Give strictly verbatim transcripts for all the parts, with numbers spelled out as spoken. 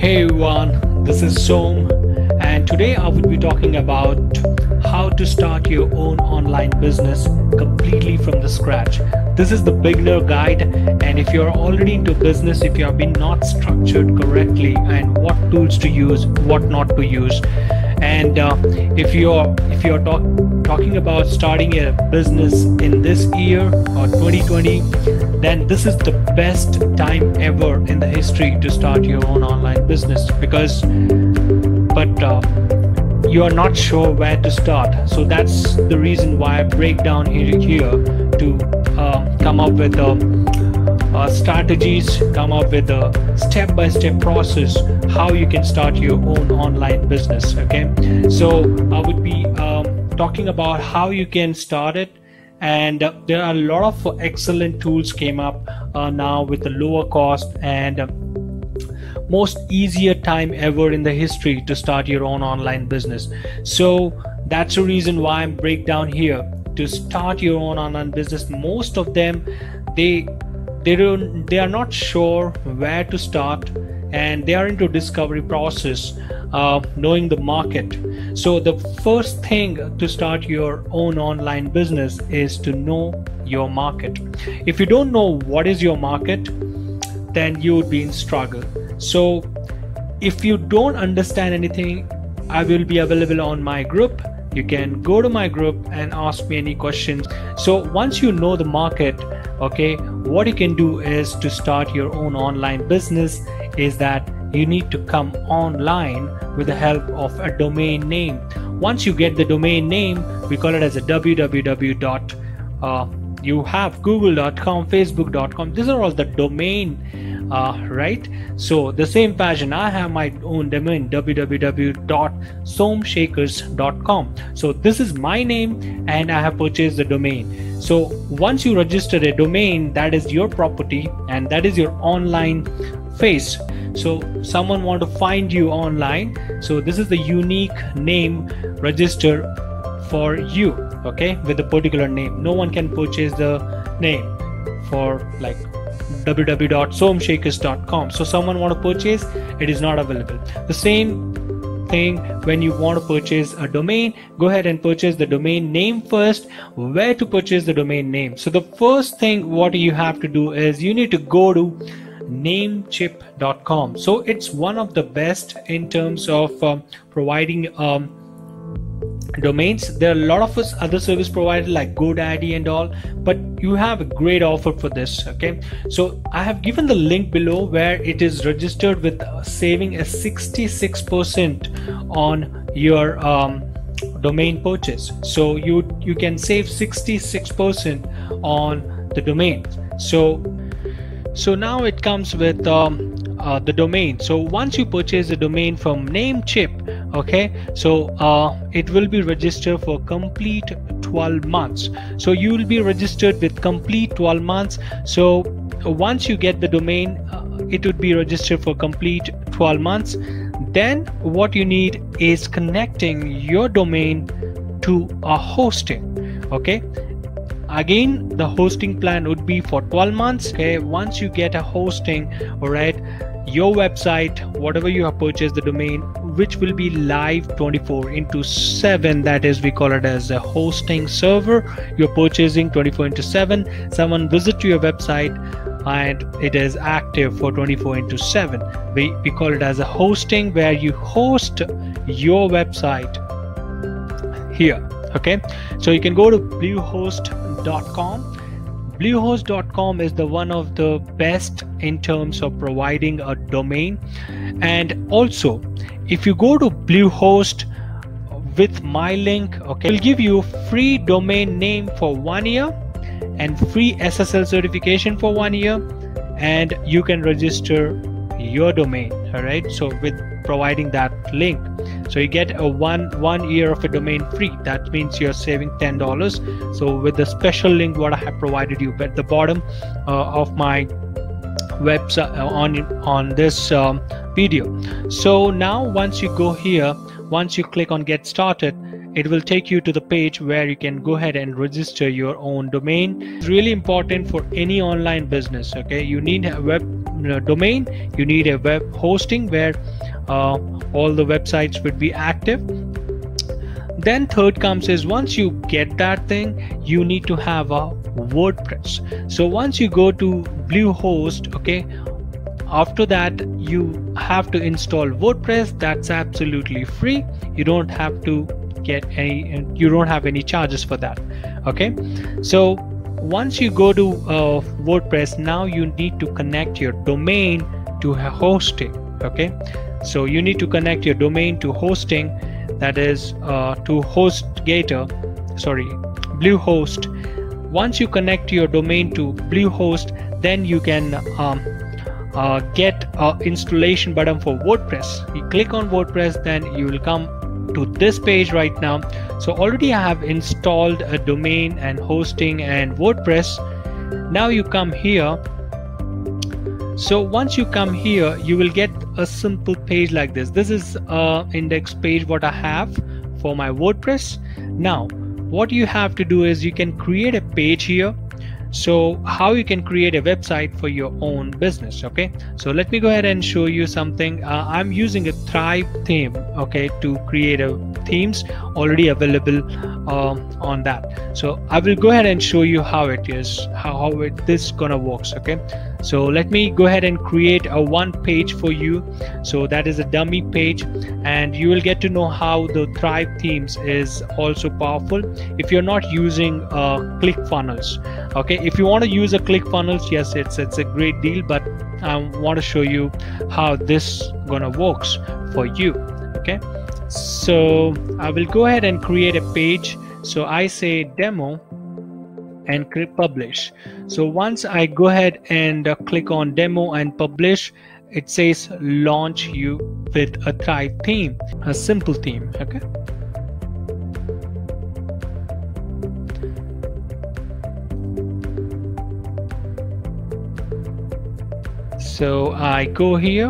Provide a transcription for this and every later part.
Hey everyone, this is Som, and today I will be talking about how to start your own online business completely from the scratch. This is the beginner guide, and if you're already into business, if you have been not structured correctly and what tools to use, what not to use, and uh, if you're if you're talk, talking about starting a business in this year or twenty twenty, then this is the best time ever in the history to start your own online business, because but uh, you are not sure where to start. So that's the reason why I break down here, here to uh, come up with uh, uh, strategies, come up with a step-by-step process how you can start your own online business. Okay, so I would be um, talking about how you can start it, and uh, there are a lot of excellent tools came up uh, now with a lower cost and uh, most easier time ever in the history to start your own online business. So that's the reason why I'm break down here to start your own online business. Most of them, they they don't they are not sure where to start, and they are into discovery process, uh, knowing the market. So the first thing to start your own online business is to know your market. If you don't know what is your market, then you would be in struggle. So if you don't understand anything, I will be available on my group. You can go to my group and ask me any questions. So once you know the market, okay, what you can do is to start your own online business is that you need to come online with the help of a domain name. Once you get the domain name, we call it as a www dot uh, you have google dot com, facebook dot com. These are all the domain, uh, right? So the same fashion, I have my own domain www dot somshakers dot com. So this is my name and I have purchased the domain. So once you register a domain, that is your property and that is your online face. So someone want to find you online, so this is the unique name register for you, okay, with a particular name. No one can purchase the name for like www dot somshakers dot com. So someone want to purchase, it is not available. The same thing when you want to purchase a domain, go ahead and purchase the domain name first. Where to purchase the domain name? So the first thing what you have to do is you need to go to namecheap dot com. So it's one of the best in terms of um, providing um, domains. There are a lot of us other service providers like GoDaddy and all, but you have a great offer for this. Okay, so I have given the link below where it is registered with uh, saving a sixty-six percent on your um, domain purchase. So you you can save sixty-six percent on the domain. So so now it comes with um, uh, the domain. So once you purchase the domain from Namecheap, okay, so uh, it will be registered for complete twelve months. So you will be registered with complete twelve months. So once you get the domain, uh, it would be registered for complete twelve months. Then what you need is connecting your domain to a hosting. Okay, again the hosting plan would be for twelve months. Okay, once you get a hosting, all right, your website, whatever you have purchased the domain, which will be live twenty-four into seven, that is, we call it as a hosting server. You're purchasing twenty-four into seven. Someone visit to your website and it is active for twenty-four into seven. We, we call it as a hosting, where you host your website here. Okay, so you can go to bluehost dot com. bluehost dot com is the one of the best in terms of providing a domain. And also if you go to Bluehost with my link, okay, will give you free domain name for one year and free S S L certification for one year, and you can register your domain. All right, so with providing that link, so you get a one one year of a domain free. That means you're saving ten dollars. So with the special link what I have provided you at the bottom uh, of my website uh, on on this um, video. So now once you go here, once you click on get started, it will take you to the page where you can go ahead and register your own domain. It's really important for any online business. Okay, you need a web you know, domain, you need a web hosting where uh, all the websites would be active. Then third comes is, once you get that thing, you need to have a WordPress. So once you go to Bluehost, okay, after that you have to install WordPress. That's absolutely free. You don't have to get any, you don't have any charges for that. Okay, so once you go to uh, WordPress, now you need to connect your domain to hosting. Okay, so you need to connect your domain to hosting, that is uh, to HostGator, sorry, Bluehost. Once you connect your domain to Bluehost, then you can um, uh, get an installation button for WordPress. You click on WordPress, then you will come to this page right now. So already I have installed a domain and hosting and WordPress. Now you come here. So once you come here, you will get a simple page like this. This is a index page what I have for my WordPress. Now what you have to do is you can create a page here. So how you can create a website for your own business. Okay, so let me go ahead and show you something. uh, I'm using a Thrive theme, okay, to create a themes already available um, on that. So I will go ahead and show you how it is, how, how it this gonna works. Okay, so let me go ahead and create a one page for you. So that is a dummy page, and you will get to know how the Thrive themes is also powerful if you're not using uh, ClickFunnels. Okay, if you want to use a ClickFunnels, yes, it's it's a great deal, but I want to show you how this gonna works for you. Okay, so I will go ahead and create a page. So I say demo and click publish. So once I go ahead and uh, click on demo and publish, it says launch you with a Thrive theme, a simple theme. Okay, so I go here.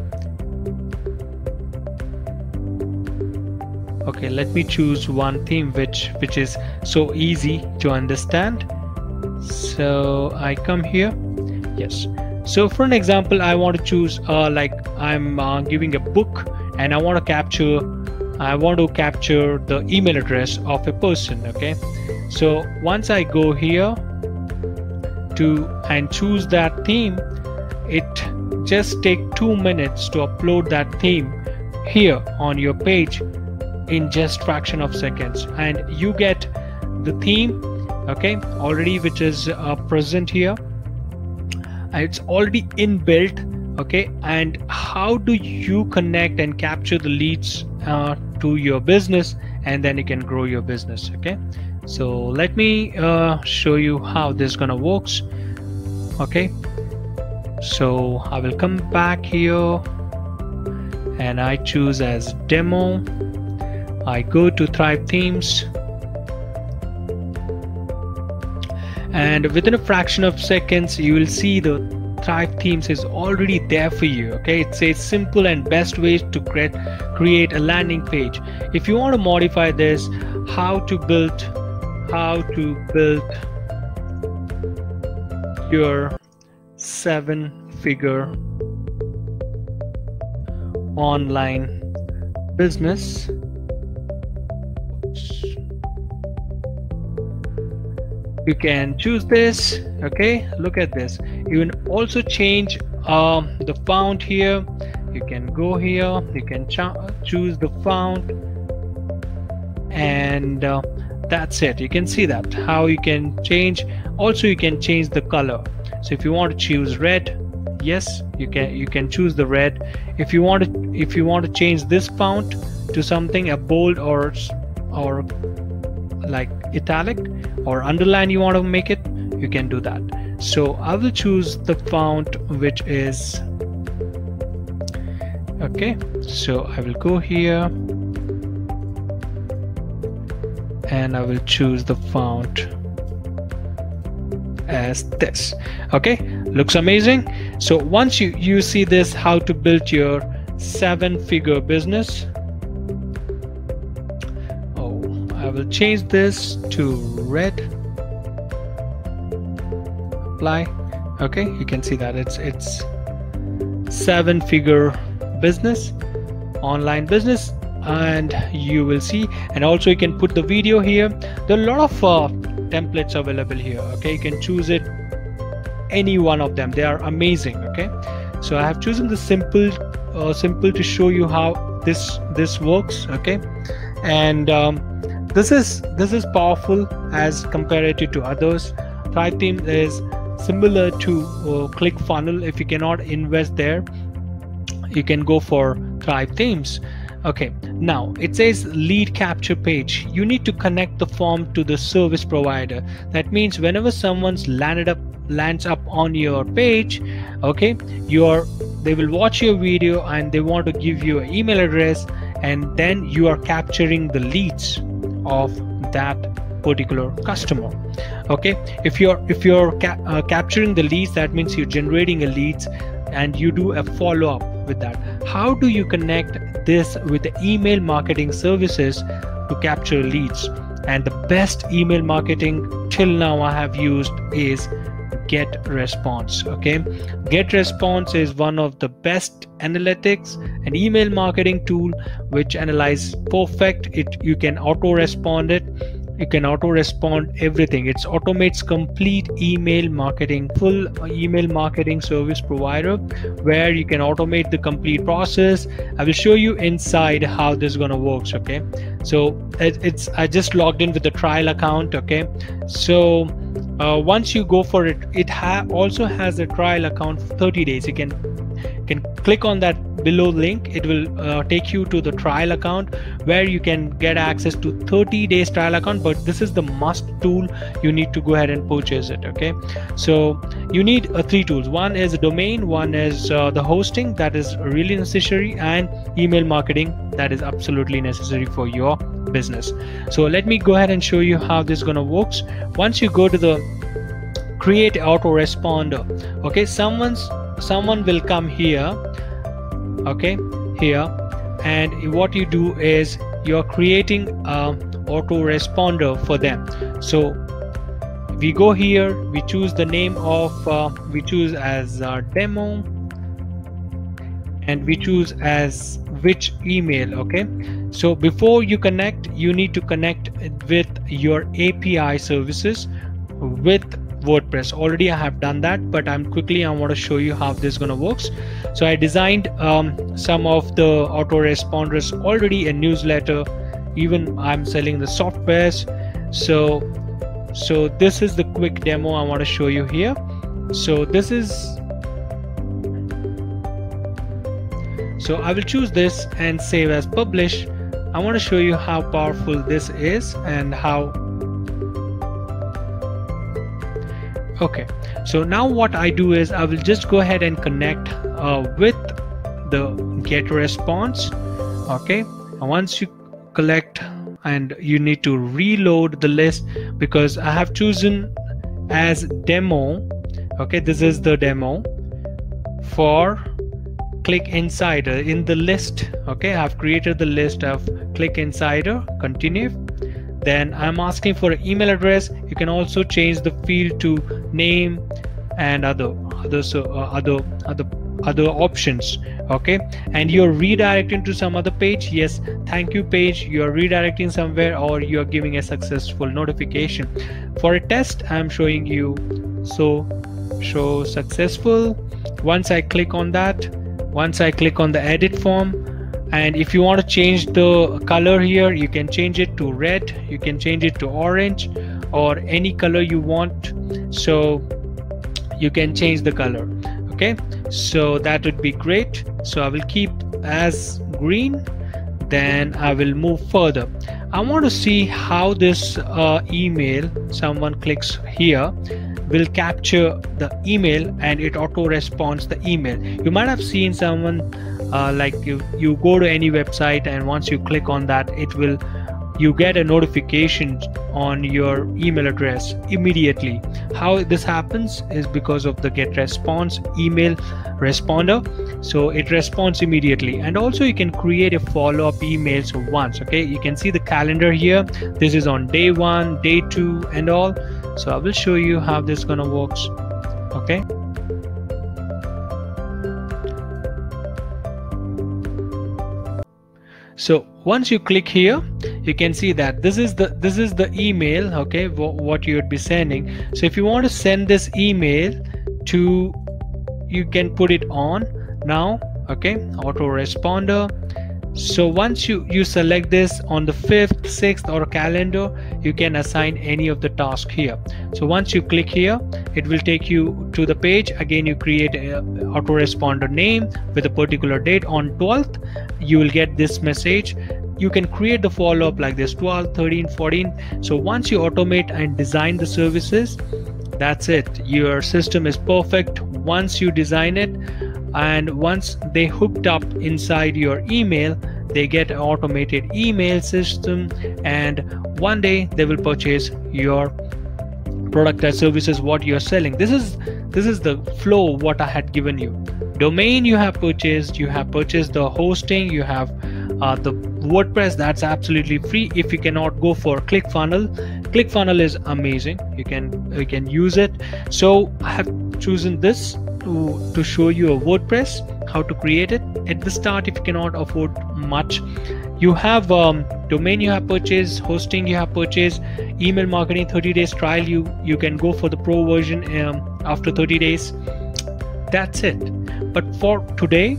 Okay, let me choose one theme which which is so easy to understand. So I come here. Yes, so for an example, I want to choose uh, like I'm uh, giving a book, and I want to capture I want to capture the email address of a person. Okay, so once I go here to and choose that theme, it just take two minutes to upload that theme here on your page in just fraction of seconds, and you get the theme, okay, already, which is uh, present here. It's already inbuilt. Okay, and how do you connect and capture the leads uh, to your business, and then you can grow your business. Okay, so let me uh, show you how this gonna works. Okay, so I will come back here and I choose as demo. I go to Thrive themes, and within a fraction of seconds you will see the Thrive themes is already there for you. Okay, it says simple and best ways to create create a landing page. If you want to modify this, how to build how to build your seven figure online business. You can choose this. Okay, look at this. You can also change um, the font here. You can go here, you can ch choose the font, and uh, that's it. You can see that how you can change. Also you can change the color. So if you want to choose red, yes, you can you can choose the red. If you want to if you want to change this font to something a bold or or like italic or underline, you want to make it, you can do that. So I will choose the font which is okay. So I will go here and I will choose the font as this. Okay, looks amazing. So once you you see this, how to build your seven figure business. Oh, I will change this to red. Apply. Okay, you can see that it's it's seven figure business, online business, and you will see, and also you can put the video here. There are a lot of uh, templates available here. Okay, you can choose it, any one of them. They are amazing. Okay, so I have chosen the simple uh, simple to show you how this this works. Okay, and um, this is this is powerful as compared to others. Thrive Theme is similar to uh, ClickFunnels. If you cannot invest there, you can go for Thrive Themes. Okay, now it says lead capture page. You need to connect the form to the service provider. That means whenever someone's landed up lands up on your page, okay, your they will watch your video and they want to give you an email address, and then you are capturing the leads of that particular customer. Okay, if you're if you're ca uh, capturing the leads, that means you're generating a leads and you do a follow-up with that. How do you connect this with the email marketing services to capture leads? And the best email marketing till now I have used is GetResponse. Okay, GetResponse is one of the best analytics and email marketing tool which analyze perfect. It you can auto respond it. You can auto respond everything. It automates complete email marketing, full email marketing service provider, where you can automate the complete process. I will show you inside how this is gonna work. Okay, so it, it's I just logged in with the trial account. Okay, so uh, once you go for it, it ha also has a trial account for thirty days. You can can click on that below link. It will uh, take you to the trial account where you can get access to thirty days trial account, but this is the must tool. You need to go ahead and purchase it. Okay, so you need uh, three tools. One is a domain, one is uh, the hosting, that is really necessary, and email marketing, that is absolutely necessary for your business. So let me go ahead and show you how this is gonna works. Once you go to the create autoresponder, okay, someone's someone will come here, okay, here, and what you do is you're creating a autoresponder for them. So we go here, we choose the name of uh, we choose as uh, demo, and we choose as which email. Okay, so before you connect, you need to connect with your A P I services with WordPress. Already I have done that, but I'm quickly I want to show you how this is gonna works. So I designed um, some of the autoresponders already, a newsletter, even I'm selling the softwares. So so this is the quick demo I want to show you here. So this is so I will choose this and save as publish. I want to show you how powerful this is and how. Okay, so now what I do is I will just go ahead and connect uh, with the GetResponse. Okay, and once you collect, and you need to reload the list because I have chosen as demo. Okay, this is the demo for Click Insider in the list. Okay, I have created the list of Click Insider. Continue. Then I'm asking for an email address. You can also change the field to name and other other so uh, other other other options. Okay, and you're redirecting to some other page. Yes, thank you page. You're redirecting somewhere, or you're giving a successful notification. For a test, I'm showing you so show successful. Once I click on that, once I click on the edit form, and if you want to change the color here, you can change it to red, you can change it to orange, or any color you want. So you can change the color. Okay, so that would be great. So I will keep as green. Then I will move further. I want to see how this uh, email, someone clicks here, will capture the email and it auto responds the email. You might have seen someone uh, like you, you go to any website, and once you click on that, it will you get a notification on your email address immediately. How this happens is because of the GetResponse email responder. so it responds immediately. And also you can create a follow-up emails once. Okay, you can see the calendar here. This is on day one, day two, and all. So I will show you how this gonna works. Okay, so once you click here, you can see that this is the this is the email, okay, what you would be sending. So if you want to send this email to, you can put it on now. Okay, autoresponder. So once you you select this on the fifth, sixth or calendar, you can assign any of the tasks here. So once you click here, it will take you to the page. Again, you create a autoresponder name with a particular date. On twelfth, you will get this message. You can create the follow-up like this, twelve, thirteen, fourteen. So once you automate and design the services, that's it. Your system is perfect once you design it. And once they hooked up inside your email, they get an automated email system, and one day they will purchase your product and services what you're selling. This is this is the flow what I had given you. Domain you have purchased, you have purchased the hosting, you have uh, the WordPress, that's absolutely free. If you cannot go for ClickFunnels, ClickFunnels is amazing. You can you can use it. So I have chosen this to, to show you a WordPress, how to create it. At the start, if you cannot afford much, you have um, domain you have purchased, hosting you have purchased, email marketing thirty days trial, you you can go for the pro version um, after thirty days. That's it. But for today,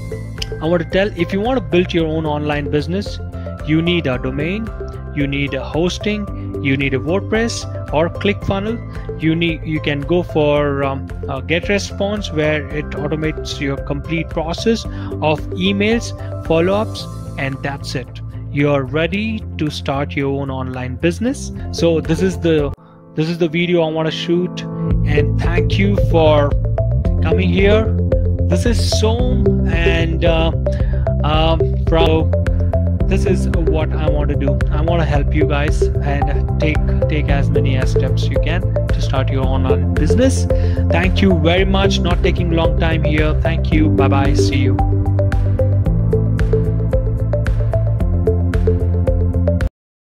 I want to tell, if you want to build your own online business, you need a domain, you need a hosting, you need a WordPress or ClickFunnels. You need you can go for um, uh, GetResponse, where it automates your complete process of emails, follow-ups, and that's it. You're ready to start your own online business. So this is the this is the video I want to shoot, and thank you for coming here. This is Som, and uh, um, from this is what I want to do. I want to help you guys and take take as many as steps you can to start your online business. Thank you very much. Not taking long time here. Thank you. Bye bye. See you.